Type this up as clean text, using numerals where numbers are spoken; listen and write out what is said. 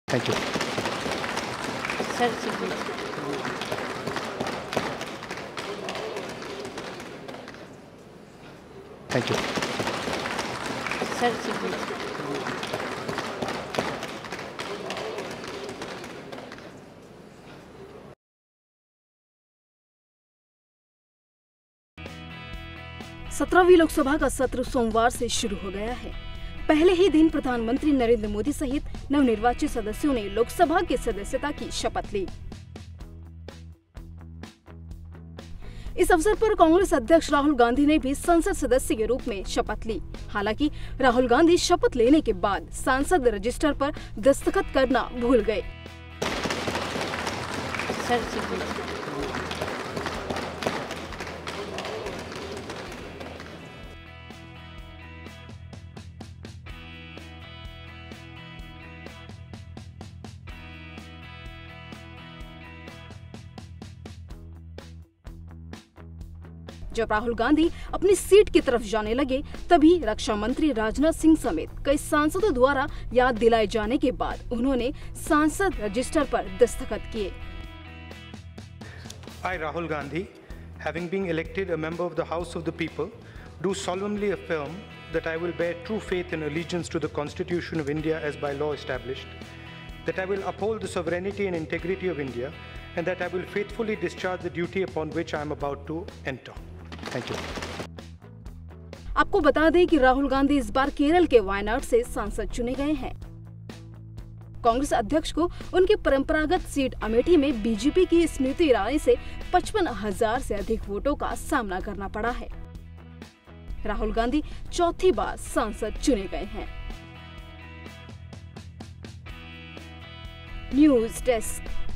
Thank you sir. Thank you sir. सत्रहवीं लोकसभा का सत्र सोमवार से शुरू हो गया है। पहले ही दिन प्रधानमंत्री नरेंद्र मोदी सहित नवनिर्वाचित सदस्यों ने लोकसभा की सदस्यता की शपथ ली। इस अवसर पर कांग्रेस अध्यक्ष राहुल गांधी ने भी संसद सदस्य के रूप में शपथ ली। हालांकि राहुल गांधी शपथ लेने के बाद सांसद रजिस्टर पर दस्तखत करना भूल गए। जब राहुल गांधी अपनी सीट की तरफ जाने लगे, तभी रक्षा मंत्री राजनाथ सिंह समेत कई सांसदों द्वारा याद दिलाए जाने के बाद उन्होंने सांसद रजिस्टर पर दस्तखत किए। I, Rahul Gandhi, having been elected a member of the House of the People, do solemnly affirm that I will bear true faith and allegiance to the Constitution of India as by law established, that I will uphold the sovereignty and integrity of India, and that I will faithfully discharge the duty upon which I am about to enter. Thank you. आपको बता दें कि राहुल गांधी इस बार केरल के वायनाड से सांसद चुने गए हैं। कांग्रेस अध्यक्ष को उनकी परंपरागत सीट अमेठी में बीजेपी की स्मृति ईरानी से 55,000 से अधिक वोटों का सामना करना पड़ा है। राहुल गांधी चौथी बार सांसद चुने गए हैं। News desk.